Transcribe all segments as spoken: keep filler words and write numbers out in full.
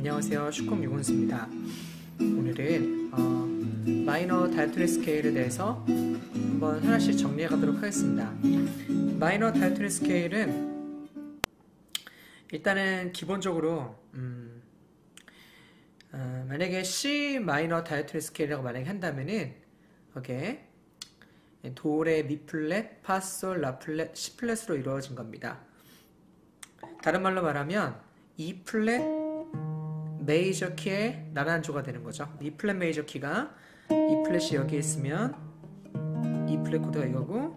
안녕하세요, 슈콩 유곤수입니다. 오늘은 어, 마이너 다이애토닉 스케일에 대해서 한번 하나씩 정리해 가도록 하겠습니다. 마이너 다이애토닉 스케일은 일단은 기본적으로 음, 어, 만약에 C 마이너 다이애토닉 스케일이라고 만약에 한다면은 오케이, 도, 레, 미 플랫, 파, 솔, 라 플랫, 시 플랫으로 이루어진 겁니다. 다른 말로 말하면 E 플랫 메이저 키의 나란조가 되는 거죠. E 플랫 메이저 키가 E 플랫이 여기 있으면 E 플랫 코드가 이거고,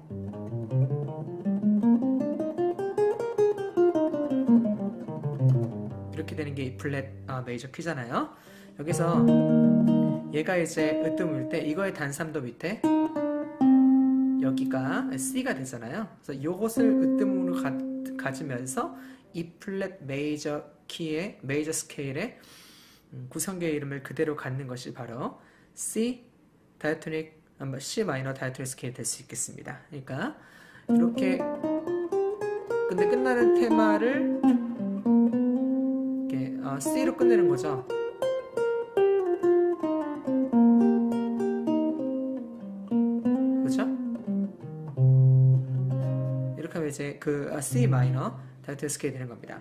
이렇게 되는 게 E 플랫 어, 메이저 키잖아요. 여기서 얘가 이제 으뜸일 때 이거의 단삼도 밑에 여기가 C가 되잖아요. 그래서 이것을 으뜸으로 가, 가지면서 E 플랫 메이저 키의 메이저 스케일의 구성계의 이름을 그대로 갖는 것이 바로 C 다이애토닉 C 마이너 다이애토닉 스케일 될 수 있겠습니다. 그러니까 이렇게 근데 끝나는 테마를 이렇게 어, C로 끝내는 거죠. 그렇죠? 이렇게 하면 이제 그 C 마이너 다이애토닉 스케일이 되는 겁니다.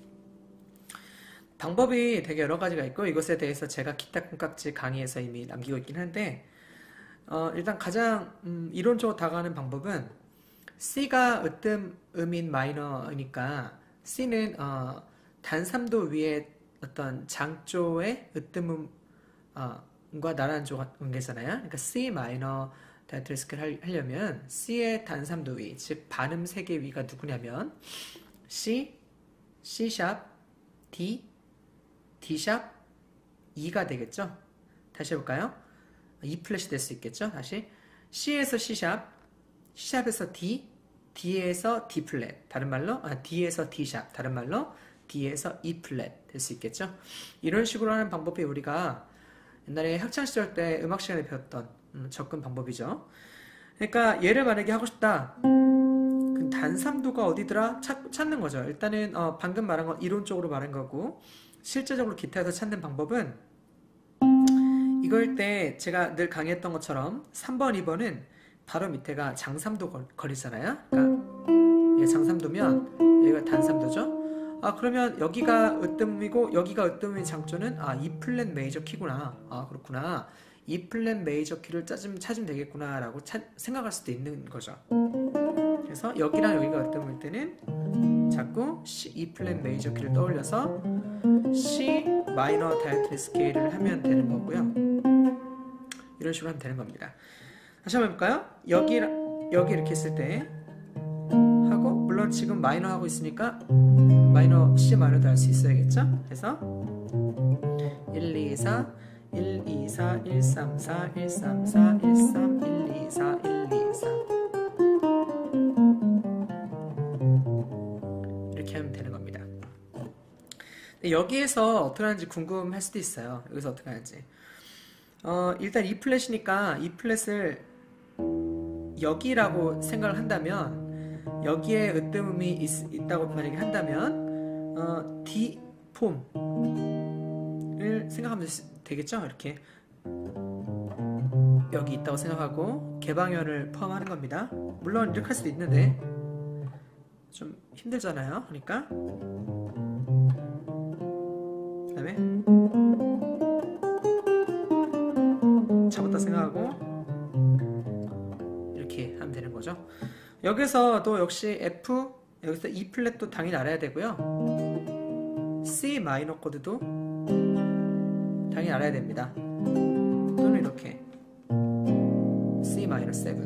방법이 되게 여러 가지가 있고 이것에 대해서 제가 기타 콩깍지 강의에서 이미 남기고 있긴 한데 어, 일단 가장 음, 이론적으로 다가가는 방법은 C가 으뜸 음인 마이너니까 C는 어, 단삼도 위에 어떤 장조의 으뜸음과 어, 나란조 관계잖아요. 그러니까 C 마이너 다이애토닉 스케일 하려면 C의 단삼도 위, 즉 반음 세 개 위가 누구냐면 C, C 샵, D, D 샵, E가 되겠죠? 다시 해볼까요? E 플랫이 될 수 있겠죠? 다시 C에서 C 샵, C 샵에서 D, D에서 D 플랫, 다른 말로 아, D에서 D 샵, 다른 말로 D에서 E 플랫 될 수 있겠죠? 이런 식으로 하는 방법이 우리가 옛날에 학창시절 때 음악 시간에 배웠던 음, 접근 방법이죠. 그러니까 얘를 만약에 하고 싶다, 그 단삼도가 어디더라? 찾, 찾는 거죠. 일단은 어, 방금 말한 건 이론적으로 말한 거고, 실제적으로 기타에서 찾는 방법은 이거일 때 제가 늘 강의했던 것처럼 삼 번, 이 번은 바로 밑에가 장삼도 걸, 거리잖아요. 그러니까 얘 장삼도면 여기가 단삼도죠. 아, 그러면 여기가 으뜸이고 여기가 으뜸인 장조는 아, E 플랫 메이저 키구나. 아, 그렇구나. E 플랫 메이저 키를 찾으면, 찾으면 되겠구나 라고 차, 생각할 수도 있는 거죠. 그래서 여기랑 여기가 으뜸일 때는 자꾸 C, E 플랫 메이저 키를 떠올려서 C 마이너 다이애토닉 스케일을 하면 되는 거고요. 이런 식으로 하면 되는 겁니다. 다시 한번 해볼까요? 여기, 여기 이렇게 했을 때 하고, 물론 지금 마이너 하고 있으니까 마이너 C 마이너도 할 수 있어야겠죠? 그래서 일, 이, 사, 일, 이, 사, 일, 삼, 사, 일, 삼, 사, 일, 삼, 일, 이, 사, 일, 이, 사 이렇게 하면 되는 겁니다. 여기에서 어떻게 하는지 궁금할 수도 있어요. 여기서 어떻게 하는지. 어, 일단 E 플랫이니까 E 플랫을 여기라고 생각을 한다면, 여기에 으뜸음이 있, 있다고 만약에 한다면 어, D 폼을 생각하면 되겠죠? 이렇게 여기 있다고 생각하고 개방현을 포함하는 겁니다. 물론 이렇게 할 수도 있는데 좀 힘들잖아요. 그러니까 그 다음에 잡았다 생각하고 이렇게 하면 되는 거죠. 여기서 또 역시 F, 여기서 E 플랫도 당연히 알아야 되고요. C 마이너 코드도 당연히 알아야 됩니다. 또는 이렇게 C 마이너 칠.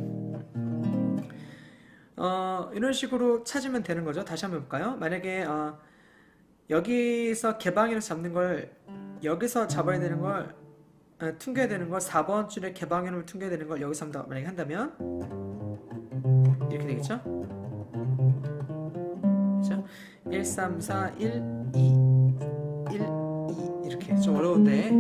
어, 이런 식으로 찾으면 되는 거죠. 다시 한번 볼까요? 만약에 어, 여기서 개방현을 잡는 걸, 여기서 잡아야 되는 걸, 어, 퉁겨야 되는 걸, 사 번 줄에 개방현을 퉁겨야 되는 걸 여기서 한다, 만약에 한다면 이렇게 되겠죠? 그렇죠? 일, 삼, 사, 일, 이, 일, 이 이렇게 좀 어려운데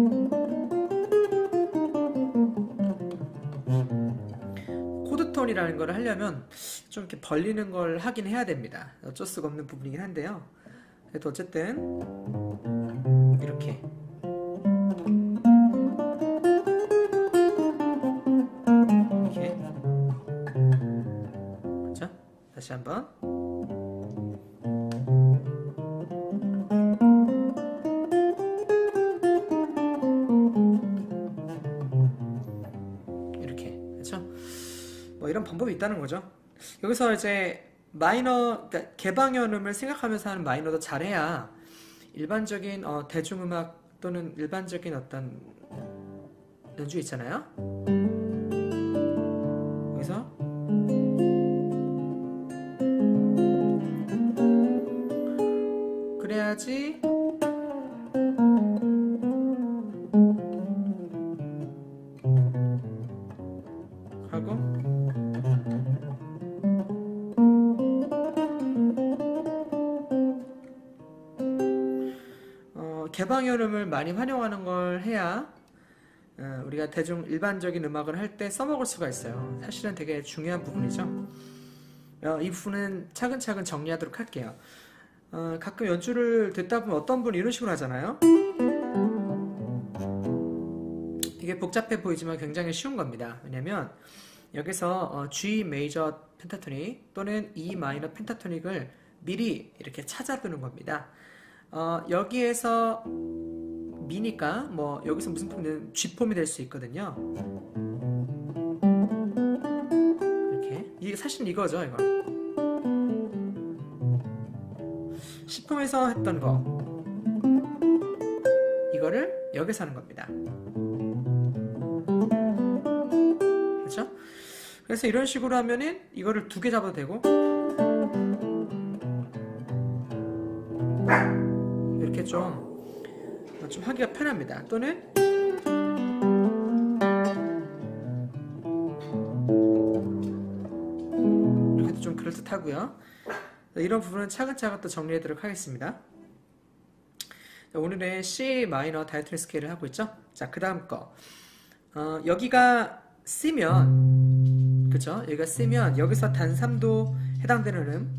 코드톤이라는 걸 하려면 좀 이렇게 벌리는 걸 하긴 해야 됩니다. 어쩔 수가 없는 부분이긴 한데요. 그래도 어쨌든 이렇게 방법이 있다는 거죠. 여기서 이제 마이너, 그러니까 개방현음을 생각하면서 하는 마이너도 잘해야 일반적인 어, 대중음악 또는 일반적인 어떤 연주 있잖아요. 여기서 그래야지 하고 어, 개방현음을 많이 활용하는 걸 해야 어, 우리가 대중 일반적인 음악을 할 때 써먹을 수가 있어요. 사실은 되게 중요한 부분이죠. 어, 이 부분은 차근차근 정리하도록 할게요. 어, 가끔 연주를 듣다 보면 어떤 분이 이런 식으로 하잖아요. 이게 복잡해 보이지만 굉장히 쉬운 겁니다. 왜냐면 여기서 어, G 메이저 펜타토닉 또는 E 마이너 펜타토닉을 미리 이렇게 찾아두는 겁니다. 어, 여기에서 미니까 뭐 여기서 무슨 폼이든 G폼이 될 수 있거든요. 이렇게 이게 사실 이거죠, 이거. C폼에서 했던 거 이거를 여기서 하는 겁니다. 그렇죠? 그래서 이런 식으로 하면은 이거를 두 개 잡아도 되고 이렇게 좀 좀 하기가 편합니다. 또는 이렇게도 좀 그럴듯하고요. 이런 부분은 차근차근 또 정리하도록 하겠습니다. 오늘은 C 마이너 다이토닉 스케일을 하고 있죠. 자, 그 다음 거 어, 여기가 C면 그쵸? 여기가 C면 여기서 단 삼 도 해당되는 음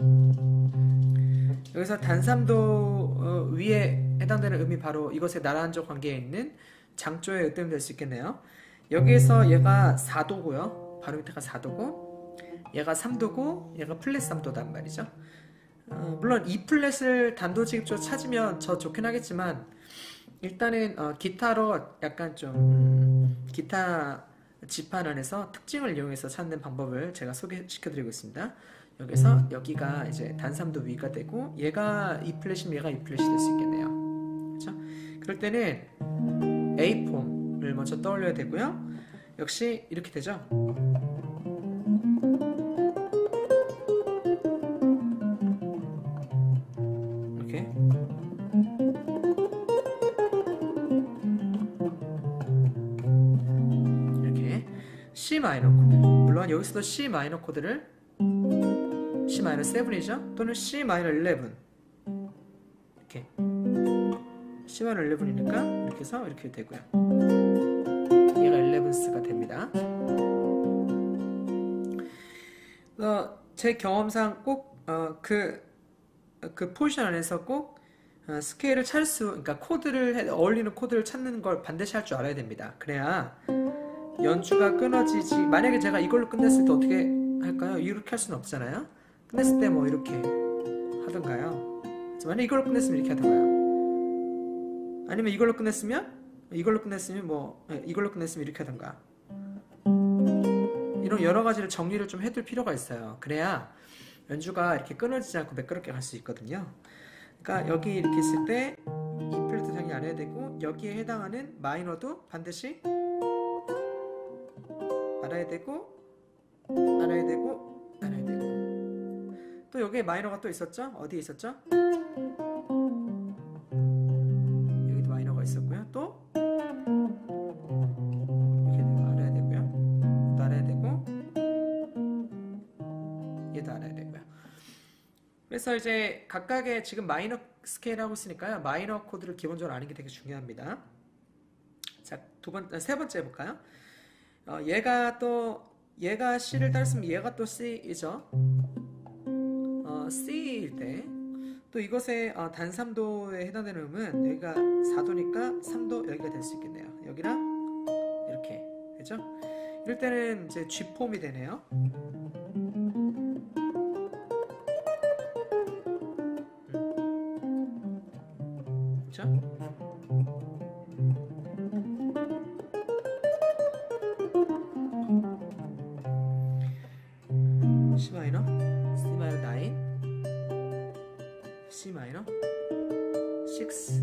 여기서 단 삼 도 어, 위에 해당되는 음이 바로 이것에 나란적 관계에 있는 장조의 으뜸이 될 수 있겠네요. 여기에서 얘가 사 도고요. 바로 밑에가 사 도고 얘가 삼 도고 얘가 플랫 삼 도단 말이죠. 어, 물론 E 플랫을 단도직입적으로 찾으면 더 좋긴 하겠지만 일단은 어, 기타로 약간 좀 음, 기타 지판 안에서 특징을 이용해서 찾는 방법을 제가 소개시켜드리고 있습니다. 여기서 여기가 이제 단 삼 도 위가 되고 얘가 E 플랫이면 얘가 E 플랫이 될 수 있겠네요. 그렇죠? 그럴 때는 A 폼을 먼저 떠올려야 되고요. 역시 이렇게 되죠. 이렇게 이렇게 C 마이너 코드. 물론 여기서도 C 마이너 코드를 C 마이너 칠이죠. 또는 C 마이너 일레븐 이렇게 C 마이너 일레븐이니까 이렇게 해서 이렇게 되고요. 얘가 일레븐스가 됩니다. 어, 제 경험상 꼭 어, 그, 그 포지션 안에서 꼭 어, 스케일을 찾을 수, 그러니까 코드를 해, 어울리는 코드를 찾는 걸 반드시 할 줄 알아야 됩니다. 그래야 연주가 끊어지지. 만약에 제가 이걸로 끝냈을 때 어떻게 할까요? 이렇게 할 수는 없잖아요. 끝냈을 때 뭐 이렇게 하던가요? 만약에 이걸로 끝냈으면 이렇게 하던가요? 아니면 이걸로 끝냈으면 이걸로 끝냈으면 뭐 이걸로 끝냈으면 이렇게 하던가. 이런 여러 가지를 정리를 좀 해둘 필요가 있어요. 그래야 연주가 이렇게 끊어지지 않고 매끄럽게 갈 수 있거든요. 그러니까 여기 이렇게 있을 때 E 플랫도 당연히 알아야 되고 여기에 해당하는 마이너도 반드시 알아야 되고 알아야 되고 알아야 되고 또 여기에 마이너가 또 있었죠? 어디에 있었죠? 여기도 마이너가 있었고요. 또 이렇게 알아야 되고요. 또 알아야 되고 얘도 알아야 되고요. 그래서 이제 각각의 지금 마이너 스케일 하고 있으니까요. 마이너 코드를 기본적으로 아는 게 되게 중요합니다. 자, 두 번, 세 번째 해볼까요? 어, 얘가 또 얘가 C를 따랐으면 얘가 또 C이죠. 어, C일 때 또 이것의 어, 단 삼 도에 해당되는 음은 여기가 사 도니까 삼 도 여기가 될 수 있겠네요. 여기랑 이렇게 그죠? 이럴 때는 이제 G폼이 되네요. 그죠? six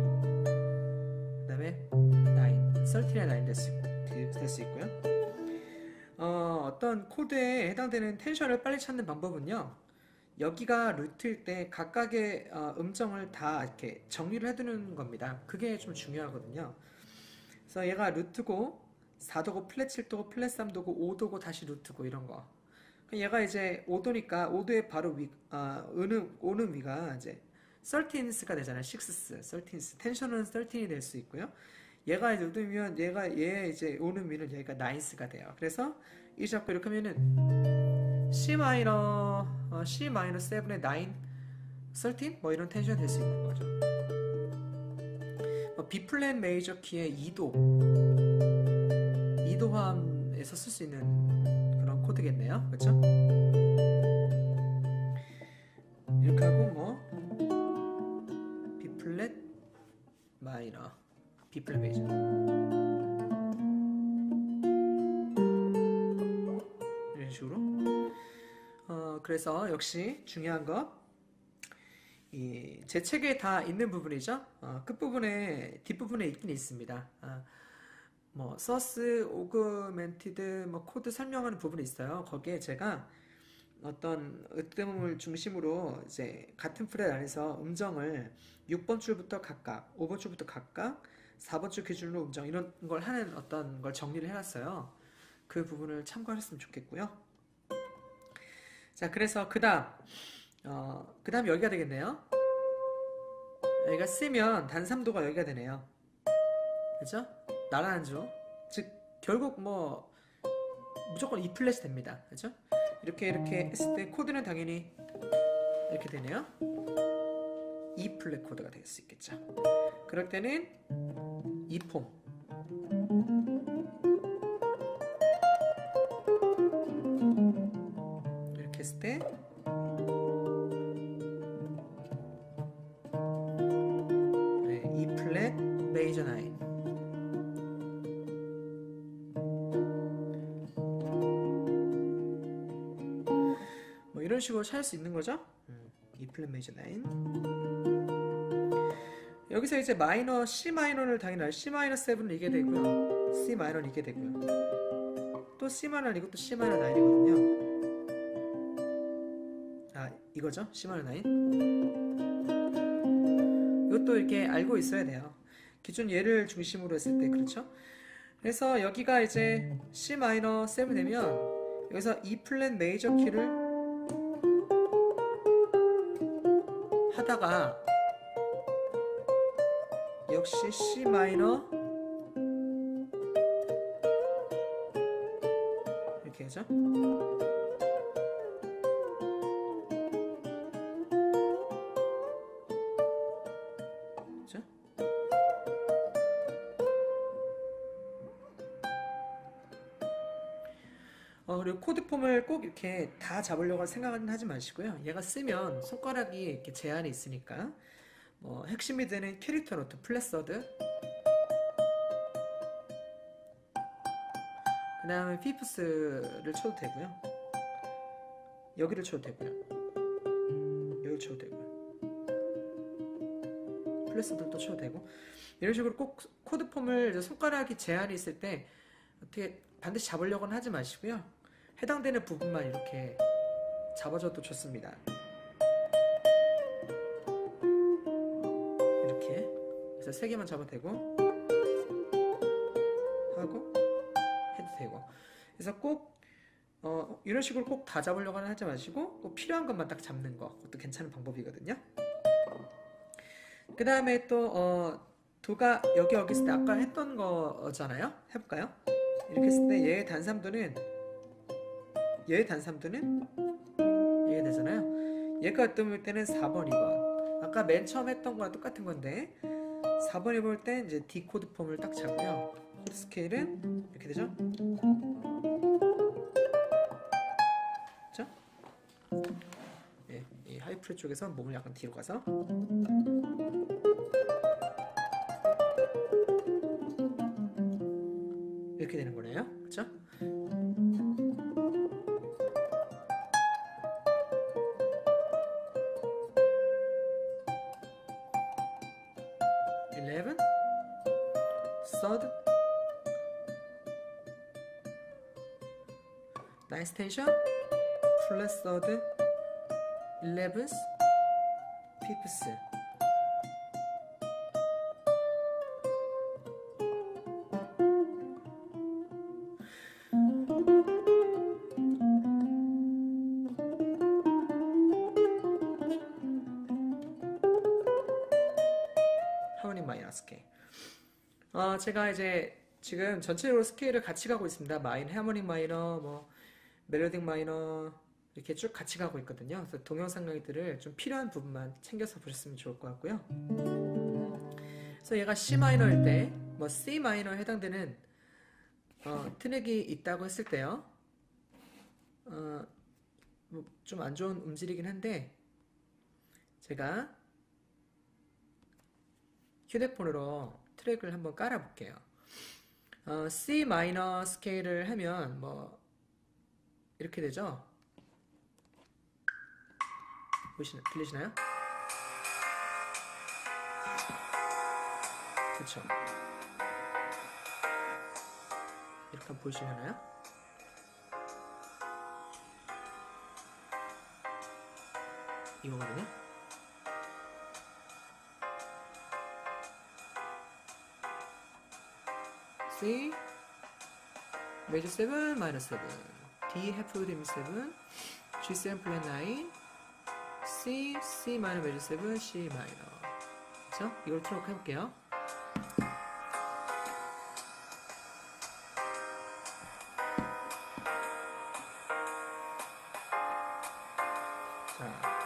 그 다음에 nine, thirteen에 nine 될 수, 될 수 있고요. 어, 어떤 코드에 해당되는 텐션을 빨리 찾는 방법은요, 여기가 루트일 때 각각의 어, 음정을 다 이렇게 정리를 해두는 겁니다. 그게 좀 중요하거든요. 그래서 얘가 루트고 사 도고 플랫 칠 도고 플랫 삼 도고 오 도고 다시 루트고 이런 거. 얘가 이제 오 도니까 오 도의 바로 위, 아, 오는, 오는 위가 이제 thirteens가 되잖아요. sixth, thirteens. 텐션은 thirteen이 될 수 있고요. 얘가 이제 오면 얘가 얘 이제 오는 위는 얘가 ninth가 돼요. 그래서 이 잡고 이렇게 하면은 C 마이너, 어, C 마이너 seven에 nine, thirteen 뭐 이런 텐션 될 수 있는 거죠. 뭐 B 플랫 메이저 키의 이 도, 이 도함에서 쓸 수 있는 그런 코드겠네요. 그렇죠? 이렇게 하고 뭐 B 플랫 마이너, B 플랫 메이저. 이런 식으로. 어, 그래서 역시 중요한 거, 이 제 책에 다 있는 부분이죠. 어, 끝부분에 뒷부분에 있긴 있습니다. 어, 뭐 서스 오그멘티드 뭐 코드 설명하는 부분이 있어요. 거기에 제가 어떤 으뜸을 중심으로 이제 같은 프렛 안에서 음정을 육 번 줄부터 각각, 오 번 줄부터 각각, 사 번 줄 기준으로 음정 이런 걸 하는 어떤 걸 정리를 해놨어요. 그 부분을 참고하셨으면 좋겠고요. 자, 그래서 그 다음 어, 그 다음 여기가 되겠네요. 여기가 C면 단 삼 도가 여기가 되네요. 그죠? 나란하죠? 즉 결국 뭐 무조건 E 플랫이 됩니다. 그죠? 이렇게 이렇게 했을 때 코드는 당연히 이렇게 되네요. E 플랫 코드가 될 수 있겠죠. 그럴 때는 E 폼, 이렇게 했을 때 네, E 플랫 메이저 나인, 뭐 이런 식으로 찾을 수 있는 거죠. 음, E 플랫 메이저 나인. 여기서 이제 마이너 C 마이너를 당연히 C 마이너 세븐을 이게 되고요. C 마이너는 이게 되고요. 또 C 마이너는 이것도 C 마이너 나인이거든요. 아, 이거죠? C 마이너 나인. 이것도 이렇게 알고 있어야 돼요. 기존 얘를 중심으로 했을 때, 그렇죠? 그래서 여기가 이제 C 마이너 세븐 되면 여기서 E 플랫 메이저 키를 하다가 역시 C 마이너 이렇게 하죠. 그렇죠? 어, 그리고 코드 폼을 꼭 이렇게 다 잡으려고 생각은 하지 마시고요. 얘가 쓰면 손가락이 이렇게 제한이 있으니까 뭐 핵심이 되는 캐릭터 노트, 플랫서드, 그 다음에 피프스를 쳐도 되고요. 여기를 쳐도 되고요. 여기를 쳐도 되고요. 플랫서드도 쳐도 되고, 이런 식으로 꼭 코드 폼을 손가락이 제한이 있을 때 어떻게 반드시 잡으려고는 하지 마시고요. 해당되는 부분만 이렇게 잡아줘도 좋습니다. 이렇게 그래서 세 개만 잡아도 되고 하고 해도 되고, 그래서 꼭 어, 이런 식으로 꼭 다 잡으려고는 하지 마시고 꼭 필요한 것만 딱 잡는 거, 그것도 괜찮은 방법이거든요. 그 다음에 또 어, 도가 여기 여기 있을 때 아까 했던 거잖아요. 해볼까요? 이렇게 했을 때 얘의 단삼도는 얘의 단삼도는 이게 되잖아요. 얘가 뜸을 때는 사 번, 이 번. 아까 맨 처음 했던 거랑 똑같은 건데 사 번에 볼 때 이제 D 코드 폼을 딱 잡고요. 코드 스케일은 이렇게 되죠? 그렇죠? 예, 이 하이프렛 쪽에서 몸을 약간 뒤로 가서 이렇게 되는 거네요. 그렇죠? eleven, third, ninth tension, plus third, eleventh, fifth. 하모닉 마이너 스케일. 어, 제가 이제 지금 전체적으로 스케일을 같이 가고 있습니다. 마인, 하모닉 마이너, 뭐 멜로딕 마이너 이렇게 쭉 같이 가고 있거든요. 그래서 동영상 강의들을 좀 필요한 부분만 챙겨서 보셨으면 좋을 것 같고요. 그래서 얘가 C 마이너일 때, 뭐 C 마이너에 해당되는 어, 트랙이 있다고 했을 때요. 어, 뭐 좀 안 좋은 음질이긴 한데 제가 휴대폰으로 트랙을 한번 깔아볼게요. 어, C 마이너 스케일을 하면 뭐 이렇게 되죠. 보시나, 들리시나요? 그쵸? 이렇게 한번 보시나요? 이거거든요. C 메이저 세븐 마이너 세븐, D 해프 디미 세븐, G 세븐 플랫 나인, C, C 마이너 메이저 세븐, C 마이너. 그쵸? 이걸 틀어놓고 해볼게요. 자.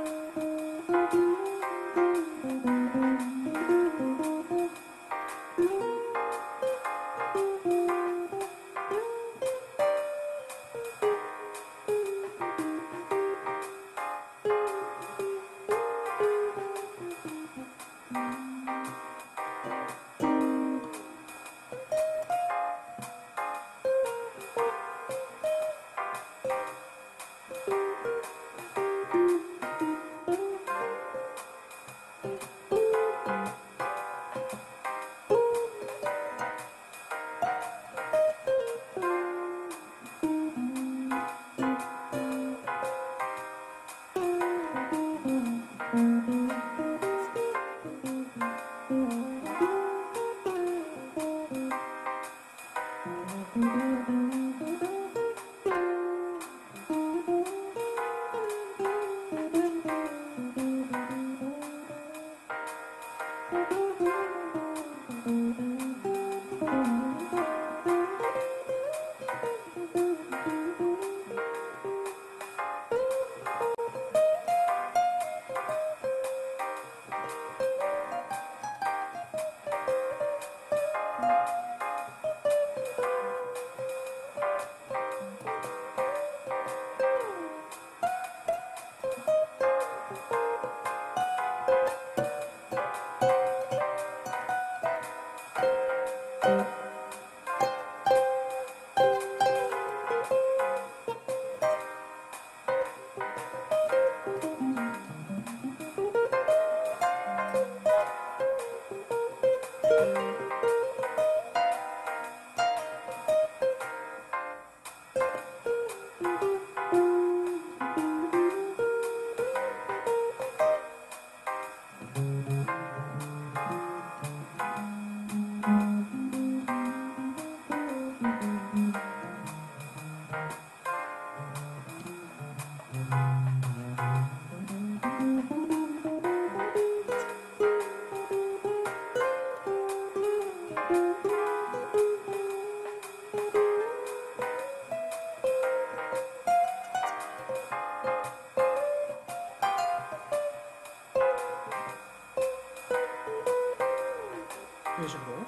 이런 식으로.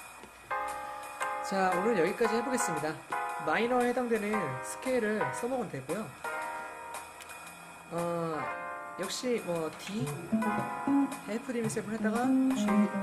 자, 오늘 여기까지 해보겠습니다. 마이너에 해당되는 스케일을 써먹으면 되고요. 어, 역시 뭐 D, 해프 디미 세븐 했다가 G,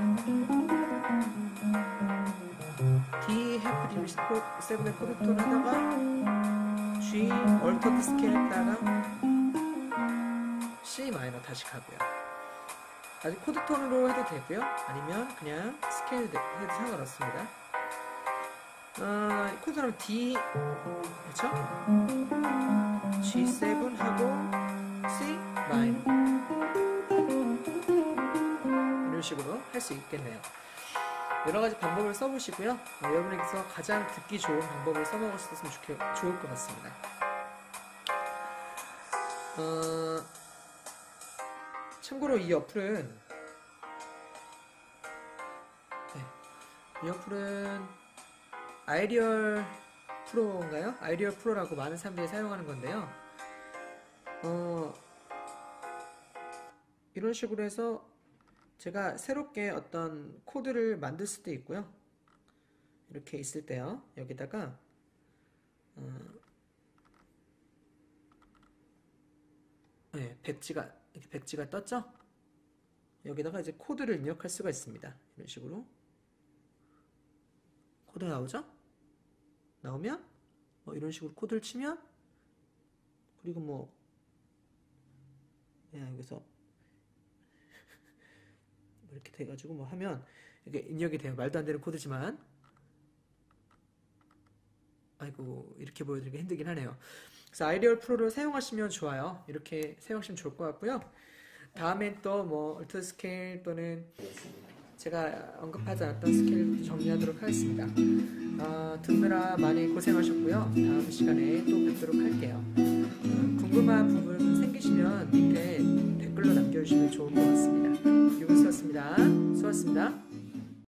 D, 해프 디미 세븐의 코드톤 하다가 G, 얼터드 스케일 했다가 C 마이너 다시 가고요. 아주 코드 톤으로 해도 되고요. 아니면 그냥 스케일 해도 상관없습니다. 어, 코드 톤은 D, 그렇죠? 지 세븐하고 C 마이너 이런 식으로 할 수 있겠네요. 여러 가지 방법을 써보시고요. 어, 여러분에게서 가장 듣기 좋은 방법을 써먹으셨으면 좋게, 좋을 것 같습니다. 어, 참고로 이 어플은 네, 이 어플은 아이디얼 프로인가요? 아이디얼 프로라고 많은 사람들이 사용하는 건데요. 어, 이런 식으로 해서 제가 새롭게 어떤 코드를 만들 수도 있고요. 이렇게 있을 때요. 여기다가 어, 네, 백지가 이렇게 백지가 떴죠? 여기다가 이제 코드를 입력할 수가 있습니다. 이런 식으로 코드 나오죠? 나오면 뭐 이런 식으로 코드를 치면 그리고 뭐 그냥 여기서 이렇게 돼가지고 뭐 하면 이게 입력이 돼요. 말도 안 되는 코드지만 아이고 이렇게 보여드리기 힘들긴 하네요. 그래서 아이디얼 프로를 사용하시면 좋아요. 이렇게 사용하시면 좋을 것 같고요. 다음엔 또 뭐 얼터 스케일 또는 제가 언급하지 않았던 스케일도 정리하도록 하겠습니다. 어, 듣느라 많이 고생하셨고요. 다음 시간에 또 뵙도록 할게요. 어, 궁금한 부분 생기시면 밑에 댓글로 남겨주시면 좋을 것 같습니다. 유근수였습니다. 수고하셨습니다.